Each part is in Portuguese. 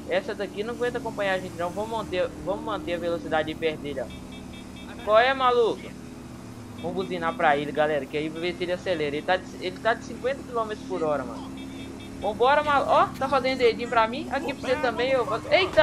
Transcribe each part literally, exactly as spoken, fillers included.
Essa daqui não aguenta acompanhar a gente não. Vamos manter, vamos manter a velocidade de perto dele, ó. Qual é, maluco? Vamos buzinar pra ele, galera, que aí vai ver se ele acelera. Ele tá de, ele tá de cinquenta quilômetros por hora, mano. Vambora, maluco. Ó, tá fazendo dedinho pra mim. Aqui pra você também, eu... Eita!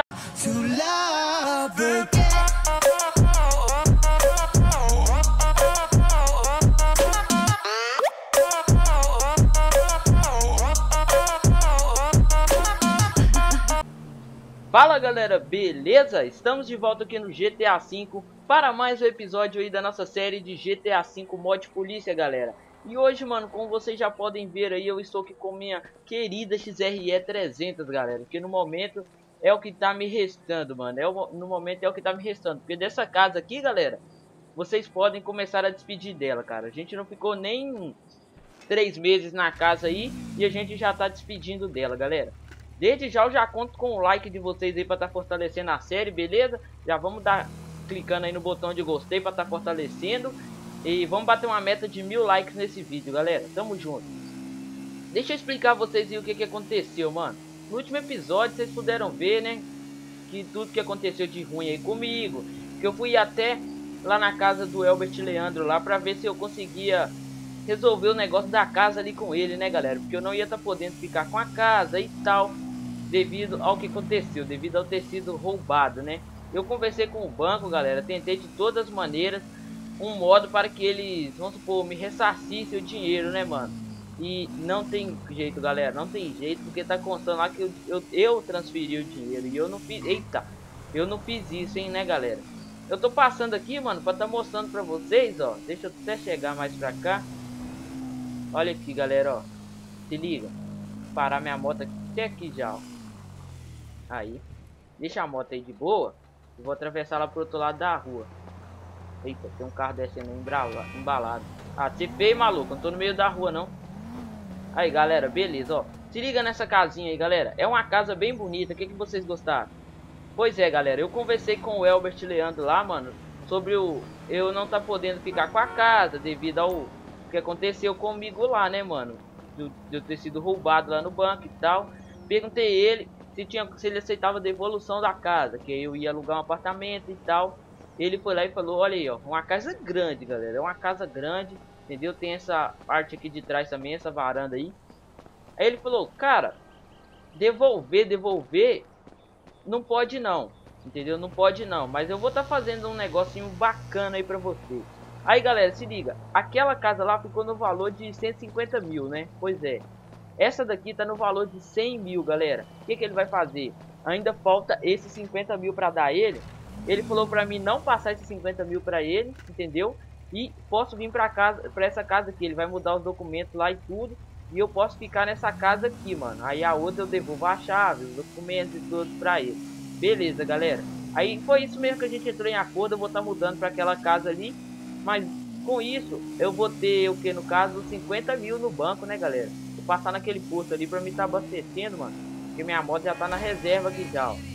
Fala galera, beleza? Estamos de volta aqui no G T A cinco para mais um episódio aí da nossa série de G T A cinco Mod Polícia, galera. E hoje, mano, como vocês já podem ver aí, eu estou aqui com minha querida X R E trezentos, galera. Que no momento é o que tá me restando, mano. É o, no momento é o que tá me restando. Porque dessa casa aqui, galera, vocês podem começar a despedir dela, cara. A gente não ficou nem três meses na casa aí e a gente já tá despedindo dela, galera. Desde já eu já conto com o like de vocês aí para estar tá fortalecendo a série, beleza? Já vamos dar clicando aí no botão de gostei para estar tá fortalecendo. E vamos bater uma meta de mil likes nesse vídeo, galera. Tamo junto. Deixa eu explicar a vocês aí o que, que aconteceu, mano. No último episódio vocês puderam ver, né? Que tudo que aconteceu de ruim aí comigo. Que eu fui até lá na casa do Elbert Leandro lá para ver se eu conseguia resolver o negócio da casa ali com ele, né, galera? Porque eu não ia estar tá podendo ficar com a casa e tal, devido ao que aconteceu, devido ao ter sido roubado, né? Eu conversei com o banco, galera, tentei de todas as maneiras um modo para que eles, vamos supor, me ressarcissem o dinheiro, né, mano? E não tem jeito, galera, não tem jeito, porque tá constando lá que eu, eu, eu transferi o dinheiro e eu não fiz, eita, eu não fiz isso, hein, né, galera? Eu tô passando aqui, mano, para tá mostrando pra vocês, ó, deixa eu até chegar mais pra cá. Olha aqui, galera, ó, se liga, vou parar minha moto aqui, até aqui já, ó. Aí, deixa a moto aí de boa e vou atravessar lá pro outro lado da rua. Eita, tem um carro descendo embalado. Ah, você feio, maluco, não tô no meio da rua, não. Aí, galera, beleza, ó. Se liga nessa casinha aí, galera. É uma casa bem bonita, o que, que vocês gostaram? Pois é, galera, eu conversei com o Elbert Leandro lá, mano, sobre o... eu não tá podendo ficar com a casa devido ao que aconteceu comigo lá, né, mano? De eu ter sido roubado lá no banco e tal. Perguntei ele se, tinha, se ele aceitava a devolução da casa, que eu ia alugar um apartamento e tal. Ele foi lá e falou, olha aí, ó, uma casa grande, galera, é uma casa grande, entendeu? Tem essa parte aqui de trás também, essa varanda aí. Aí ele falou, cara, devolver, devolver, não pode não, entendeu? Não pode não, mas eu vou estar tá fazendo um negocinho bacana aí pra você. Aí, galera, se liga, aquela casa lá ficou no valor de cento e cinquenta mil, né? Pois é. Essa daqui tá no valor de cem mil, galera. O que, que ele vai fazer? Ainda falta esses cinquenta mil pra dar ele. Ele falou pra mim não passar esses cinquenta mil pra ele, entendeu? E posso vir pra casa, pra essa casa aqui. Ele vai mudar os documentos lá e tudo. E eu posso ficar nessa casa aqui, mano. Aí a outra eu devolvo a chave, os documentos e tudo pra ele. Beleza, galera. Aí foi isso mesmo que a gente entrou em acordo. Eu vou estar tá mudando pra aquela casa ali. Mas com isso, eu vou ter o que no caso? cinquenta mil no banco, né, galera? Vou passar naquele posto ali pra me estar tá abastecendo, mano. Porque minha moto já tá na reserva aqui já, ó.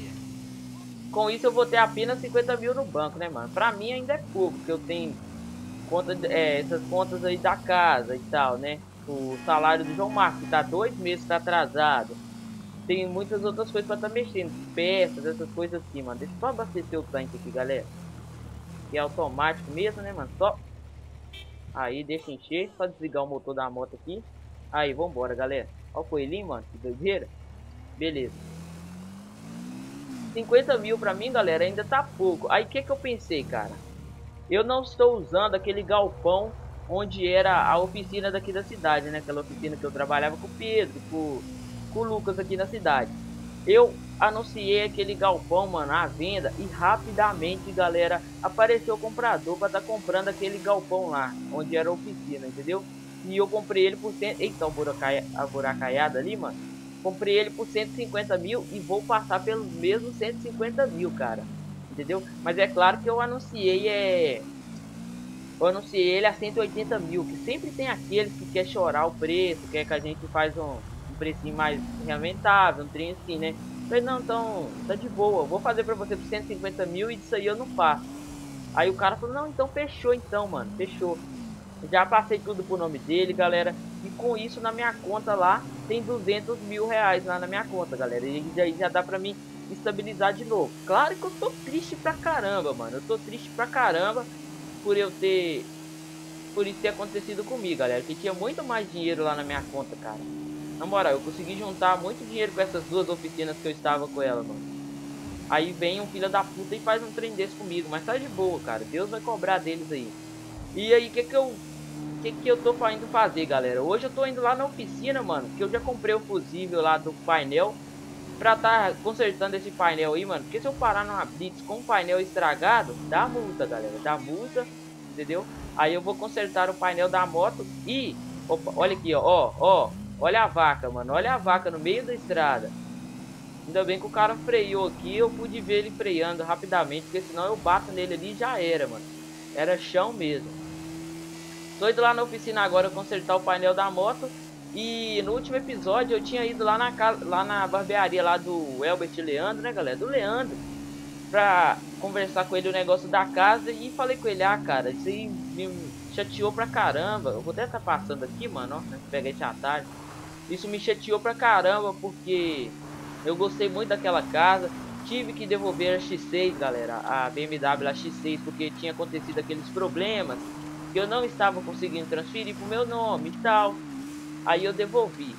Com isso eu vou ter apenas cinquenta mil no banco, né, mano? Pra mim ainda é pouco, porque eu tenho conta, é, essas contas aí da casa e tal, né? O salário do João Marcos, que tá dois meses, tá atrasado. Tem muitas outras coisas pra tá mexendo, peças, essas coisas assim, mano. Deixa eu só abastecer o tanque aqui, galera. Que é automático mesmo, né, mano? Só... Aí, deixa encher, só desligar o motor da moto aqui. Aí, vambora, galera. Olha o coelhinho, mano, que doideira. Beleza. cinquenta mil pra mim, galera, ainda tá pouco. Aí, o que que eu pensei, cara? Eu não estou usando aquele galpão onde era a oficina daqui da cidade, né? Aquela oficina que eu trabalhava com o Pedro, com, com o Lucas aqui na cidade. Eu anunciei aquele galpão, mano, à venda. E rapidamente, galera, apareceu o comprador pra tá comprando aquele galpão lá, onde era a oficina, entendeu? E eu comprei ele por cento... Eita, o buracaia... a buracaiada ali, mano. Comprei ele por cento e cinquenta mil e vou passar pelos mesmos cento e cinquenta mil, cara. Entendeu? Mas é claro que eu anunciei, é... Eu anunciei ele a cento e oitenta mil, que sempre tem aqueles que quer chorar o preço, quer que a gente faz um, um precinho mais rentável, um trem assim, né? Falei, não, então, tá de boa, vou fazer pra você por cento e cinquenta mil e disso aí eu não faço. Aí o cara falou, não, então fechou então, mano, fechou. Já passei tudo pro nome dele, galera. E com isso na minha conta lá tem duzentos mil reais lá na minha conta, galera. E aí já dá pra mim estabilizar de novo. Claro que eu tô triste pra caramba, mano. Eu tô triste pra caramba por eu ter... Por isso ter acontecido comigo, galera. Que tinha muito mais dinheiro lá na minha conta, cara. Na moral, eu consegui juntar muito dinheiro com essas duas oficinas que eu estava com ela, mano. Aí vem um filho da puta e faz um trem desse comigo. Mas tá de boa, cara. Deus vai cobrar deles aí. E aí, o que que eu... O que que eu tô indo fazer, galera? Hoje eu tô indo lá na oficina, mano. Que eu já comprei o fusível lá do painel. Pra tá consertando esse painel aí, mano. Porque se eu parar numa blitz com o painel estragado, dá multa, galera. Dá multa, entendeu? Aí eu vou consertar o painel da moto e... Opa, olha aqui, ó, ó, ó. Olha a vaca, mano. Olha a vaca no meio da estrada. Ainda bem que o cara freou aqui. Eu pude ver ele freando rapidamente. Porque senão eu bato nele ali e já era, mano. Era chão mesmo. Tô indo lá na oficina agora consertar o painel da moto. E no último episódio eu tinha ido lá na, casa, lá na barbearia lá do Elbert Leandro, né, galera? Do Leandro. Pra conversar com ele o negócio da casa. E falei com ele, ah, cara, isso aí me chateou pra caramba. Eu vou até estar tá passando aqui, mano, ó, né, pega esse atalho. Isso me chateou pra caramba, porque eu gostei muito daquela casa. Tive que devolver a X seis, galera, a B M W a X seis, porque tinha acontecido aqueles problemas que eu não estava conseguindo transferir pro meu nome e tal. Aí eu devolvi.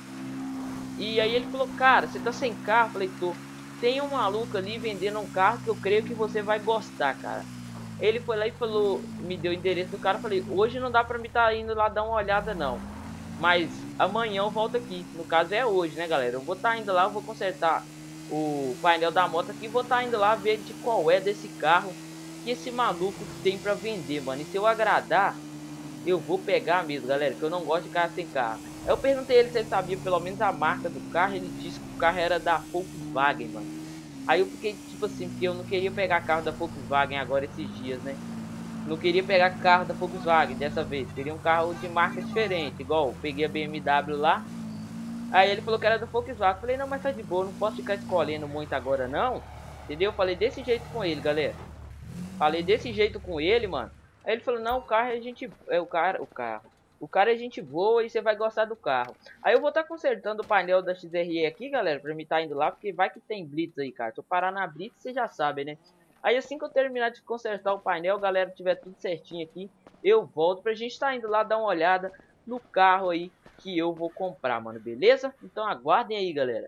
E aí ele falou, cara, você tá sem carro? Eu falei, tô. Tem um maluco ali vendendo um carro que eu creio que você vai gostar, cara. Ele foi lá e falou, me deu o endereço do cara. Eu falei, hoje não dá pra mim estar tá indo lá dar uma olhada não. Mas amanhã eu volto aqui. No caso é hoje, né, galera? Eu vou estar tá indo lá, eu vou consertar o painel da moto aqui. Vou estar tá indo lá ver de qual é desse carro que esse maluco tem pra vender, mano. E se eu agradar, eu vou pegar mesmo, galera. Que eu não gosto de carro sem carro. Eu perguntei ele se ele sabia pelo menos a marca do carro. Ele disse que o carro era da Volkswagen, mano. Aí eu fiquei tipo assim, porque eu não queria pegar carro da Volkswagen agora esses dias, né? Não queria pegar carro da Volkswagen dessa vez. Queria um carro de marca diferente. Igual, eu peguei a B M W lá. Aí ele falou que era da Volkswagen. Eu falei, não, mas tá de boa. Não posso ficar escolhendo muito agora, não. Entendeu? Eu falei desse jeito com ele, galera. Falei desse jeito com ele, mano. Aí ele falou, não, o carro é gente... É o cara... O carro. O cara é gente boa e você vai gostar do carro. Aí eu vou estar tá consertando o painel da X R E aqui, galera. Pra mim tá indo lá. Porque vai que tem blitz aí, cara. Se eu parar na blitz, você já sabe, né? Aí assim que eu terminar de consertar o painel, galera, tiver tudo certinho aqui, eu volto pra gente tá indo lá dar uma olhada no carro aí que eu vou comprar, mano, beleza? Então aguardem aí, galera.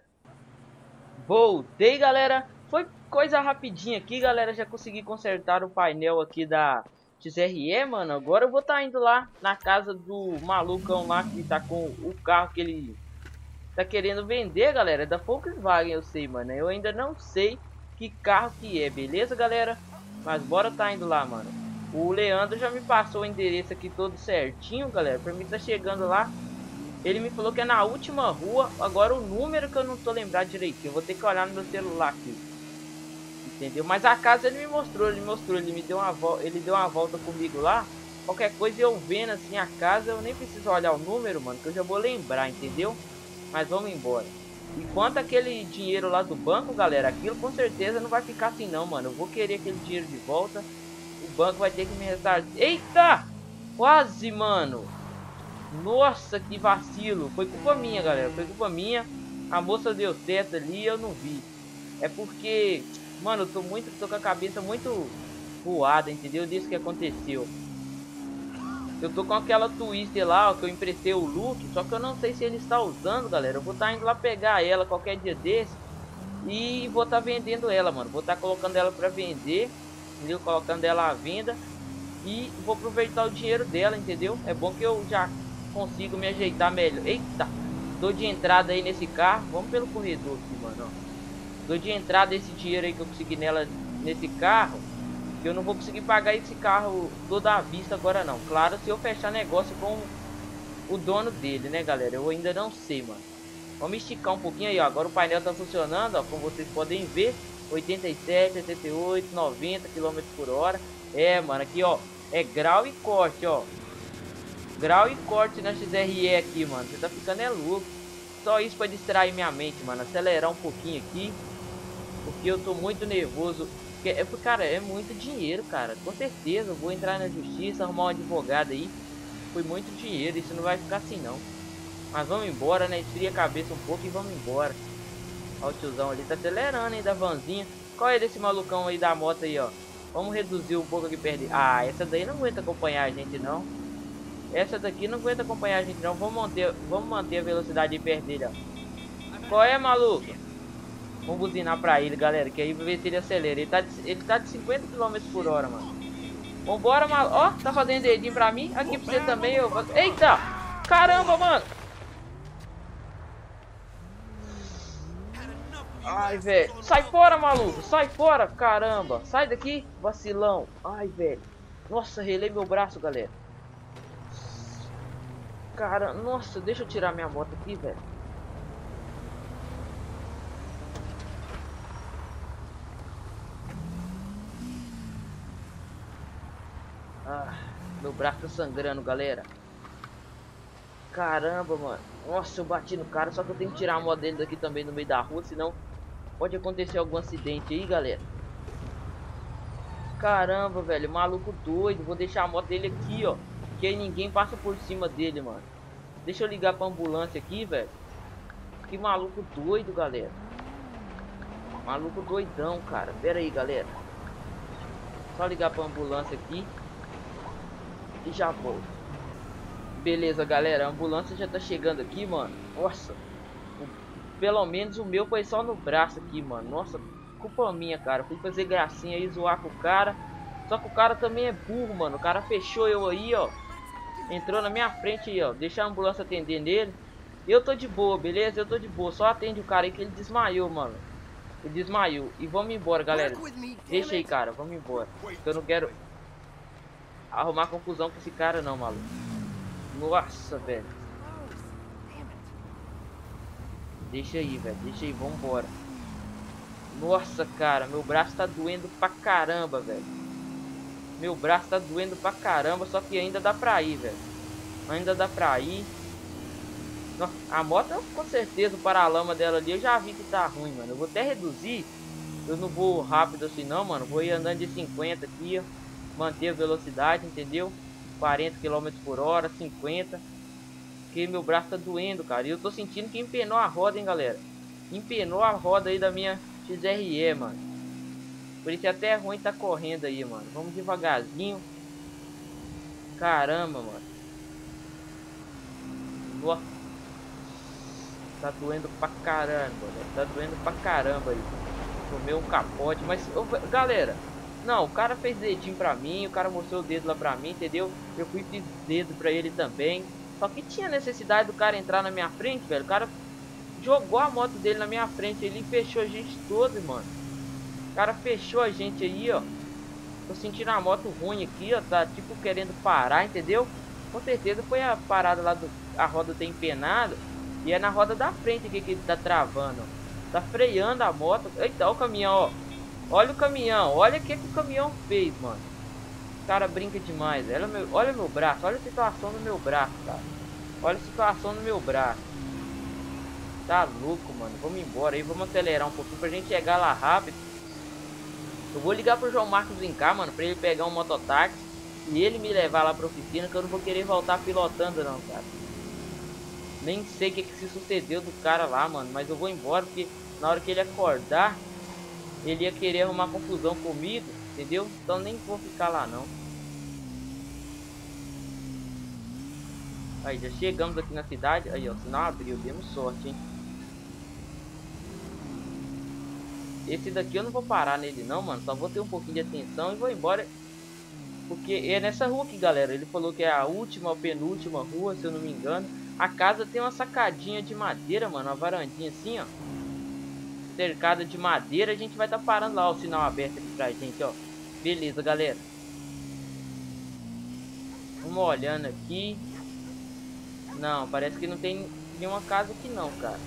Voltei, galera. Foi coisa rapidinha aqui, galera. Já consegui consertar o painel aqui da X R E, mano. Agora eu vou tá indo lá na casa do malucão lá que tá com o carro que ele tá querendo vender, galera. É da Volkswagen, eu sei, mano. Eu ainda não sei que carro que é, beleza, galera? Mas bora tá indo lá, mano. O Leandro já me passou o endereço aqui todo certinho, galera. Pra mim tá chegando lá. Ele me falou que é na última rua. Agora o número que eu não tô lembrado direitinho. Eu vou ter que olhar no meu celular aqui. Entendeu? Mas a casa ele me mostrou, ele me mostrou, ele me deu uma volta, ele deu uma volta comigo lá. Qualquer coisa eu vendo assim a casa, eu nem preciso olhar o número, mano, que eu já vou lembrar, entendeu? Mas vamos embora. E quanto aquele dinheiro lá do banco, galera, aquilo com certeza não vai ficar assim não, mano. Eu vou querer aquele dinheiro de volta. O banco vai ter que me ressarcir. Eita! Quase, mano. Nossa, que vacilo. Foi culpa minha, galera. Foi culpa minha. A moça deu certo ali e eu não vi. É porque, mano, eu tô muito, tô com a cabeça muito voada, entendeu? Disso que aconteceu. Eu tô com aquela Twister lá, ó, que eu emprestei o Luke, só que eu não sei se ele está usando, galera. Eu vou estar tá indo lá pegar ela qualquer dia desse e vou estar tá vendendo ela, mano. Vou estar tá colocando ela para vender, entendeu? Colocando ela à venda e vou aproveitar o dinheiro dela, entendeu? É bom que eu já consigo me ajeitar melhor. Eita, dou de entrada aí nesse carro. Vamos pelo corredor aqui, mano, ó. Dou de entrada esse dinheiro aí que eu consegui nela, nesse carro. Eu não vou conseguir pagar esse carro toda à vista agora não. Claro, se eu fechar negócio com o dono dele, né, galera? Eu ainda não sei, mano. Vamos esticar um pouquinho aí, ó. Agora o painel tá funcionando, ó. Como vocês podem ver. oitenta e sete, oitenta e oito, noventa quilômetros por hora. É, mano, aqui, ó. É grau e corte, ó. Grau e corte na X R E aqui, mano. Você tá ficando é louco. Só isso pra distrair minha mente, mano. Acelerar um pouquinho aqui. Porque eu tô muito nervoso. É, cara, é muito dinheiro, cara. Com certeza, eu vou entrar na justiça, arrumar um advogado aí. foi muito dinheiro, isso não vai ficar assim não. Mas vamos embora, né? Esfria a cabeça um pouco e vamos embora. Ó, o tiozão ali tá acelerando, hein, da vanzinha. Qual é desse malucão aí da moto aí, ó? Vamos reduzir um pouco aqui perto dele. Ah, essa daí não aguenta acompanhar a gente, não. Essa daqui não aguenta acompanhar a gente, não. Vamos manter, vamos manter a velocidade aí perto dele, ó. Qual é, maluco? Vamos buzinar pra ele, galera, que aí vai ver se ele acelera. Ele tá de, ele tá de cinquenta quilômetros por hora, mano. Vambora, maluco. Ó, tá fazendo dedinho pra mim. Aqui pra você também, eu... Eita! Caramba, mano! Ai, velho. Sai fora, maluco. Sai fora, caramba. Sai daqui, vacilão. Ai, velho. Nossa, relei meu braço, galera. Cara, nossa, deixa eu tirar minha moto aqui, velho. Ah, meu braço tá sangrando, galera. Caramba, mano. Nossa, eu bati no cara, só que eu tenho que tirar a moto dele daqui também no meio da rua, senão pode acontecer algum acidente aí, galera. Caramba, velho, maluco doido. Vou deixar a moto dele aqui, ó, que aí ninguém passa por cima dele, mano. Deixa eu ligar pra ambulância aqui, velho. Que maluco doido, galera. Maluco doidão, cara. Pera aí, galera. Só ligar pra ambulância aqui e já volto. Beleza, galera, a ambulância já tá chegando aqui, mano. Nossa, o, pelo menos o meu foi só no braço aqui, mano. Nossa, culpa minha, cara. Fui fazer gracinha aí, zoar com o cara. Só que o cara também é burro, mano. O cara fechou eu aí, ó. Entrou na minha frente aí, ó. Deixa a ambulância atender nele. Eu tô de boa, beleza? Eu tô de boa. Só atende o cara aí que ele desmaiou, mano. Ele desmaiou. E vamos embora, galera. Deixa aí, cara. Vamos embora. Eu não quero arrumar confusão com esse cara não, maluco. Nossa, velho. Deixa aí, velho. Deixa aí, vambora. Nossa, cara. Meu braço tá doendo pra caramba, velho. Meu braço tá doendo pra caramba. Só que ainda dá pra ir, velho. Ainda dá pra ir. Nossa, a moto, com certeza, o paralama dela ali, eu já vi que tá ruim, mano. Eu vou até reduzir. Eu não vou rápido assim não, mano. Vou ir andando de cinquenta aqui, ó. Manter a velocidade, entendeu? quarenta quilômetros por hora, cinquenta. Porque meu braço tá doendo, cara. E eu tô sentindo que empenou a roda, hein, galera. Empenou a roda aí da minha X R E, mano. Por isso é até ruim tá correndo aí, mano. Vamos devagarzinho. Caramba, mano. Nossa. Tá doendo pra caramba, velho. Tá doendo pra caramba aí. Tomei um capote. Mas, oh, galera... Não, o cara fez dedinho pra mim, o cara mostrou o dedo lá pra mim, entendeu? Eu fui fiz dedo pra ele também. Só que tinha necessidade do cara entrar na minha frente, velho. O cara jogou a moto dele na minha frente, ele fechou a gente todo, mano. O cara fechou a gente aí, ó. Tô sentindo a moto ruim aqui, ó. Tá tipo querendo parar, entendeu? Com certeza foi a parada lá do... A roda tem empenado. E é na roda da frente aqui que ele tá travando, ó. Tá freando a moto. Eita, ó o caminhão, ó. Olha o caminhão, olha o que, que o caminhão fez, mano. O cara brinca demais. Olha meu, olha meu braço, olha a situação do meu braço, cara. Olha a situação do meu braço. Tá louco, mano. Vamos embora aí, vamos acelerar um pouquinho pra gente chegar lá rápido. Eu vou ligar pro João Marcos vir cá, mano, pra ele pegar um mototáxi e ele me levar lá pra oficina, que eu não vou querer voltar pilotando não, cara. Nem sei o que, que se sucedeu do cara lá, mano, mas eu vou embora porque na hora que ele acordar... Ele ia querer arrumar confusão comigo, entendeu? Então nem vou ficar lá não. Aí, já chegamos aqui na cidade. Aí, ó, o sinal abriu, demos sorte, hein? Esse daqui eu não vou parar nele não, mano. Só vou ter um pouquinho de atenção e vou embora. Porque é nessa rua aqui, galera. Ele falou que é a última ou penúltima rua, se eu não me engano. A casa tem uma sacadinha de madeira, mano. Uma varandinha assim, ó. Cercada de madeira, a gente vai estar tá parando lá o sinal aberto aqui pra gente, ó. Beleza, galera. Vamos olhando aqui. Não, parece que não tem nenhuma casa aqui não, cara.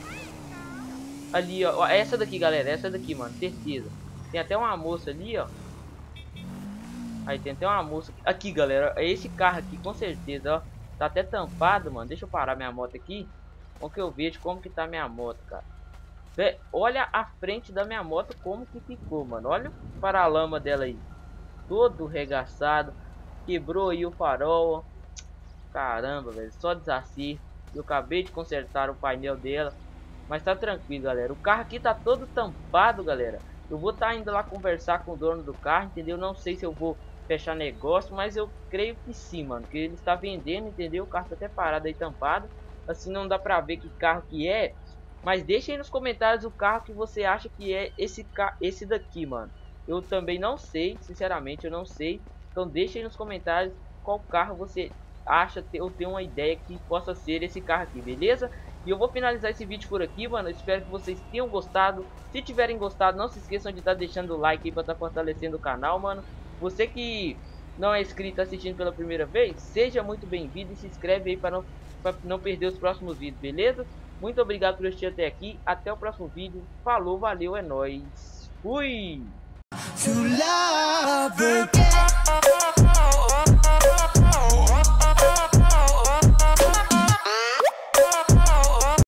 Ali, ó. Essa daqui, galera. Essa daqui, mano. Certeza. Tem até uma moça ali, ó. Aí tem até uma moça aqui, aqui, galera. É esse carro aqui, com certeza, ó. Tá até tampado, mano. Deixa eu parar minha moto aqui. Como que eu vejo como que tá minha moto, cara. Vé, olha a frente da minha moto como que ficou, mano. Olha o paralama dela aí. Todo regaçado. Quebrou aí o farol. Caramba, velho, só desacerto. Eu acabei de consertar o painel dela, mas tá tranquilo, galera. O carro aqui tá todo tampado, galera. Eu vou estar tá indo lá conversar com o dono do carro, entendeu? Não sei se eu vou fechar negócio, mas eu creio que sim, mano, que ele está vendendo, entendeu? O carro tá até parado aí, tampado. Assim não dá pra ver que carro que é. Mas deixa aí nos comentários o carro que você acha que é esse, ca... esse daqui, mano. Eu também não sei, sinceramente, eu não sei. Então deixa aí nos comentários qual carro você acha ter, ou tem uma ideia que possa ser esse carro aqui, beleza? E eu vou finalizar esse vídeo por aqui, mano. Eu espero que vocês tenham gostado. Se tiverem gostado, não se esqueçam de estar deixando o like aí para estar fortalecendo o canal, mano. Você que não é inscrito assistindo pela primeira vez, seja muito bem-vindo e se inscreve aí para não, para não perder os próximos vídeos, beleza? Muito obrigado por assistir até aqui. Até o próximo vídeo. Falou, valeu, é nóis. Fui!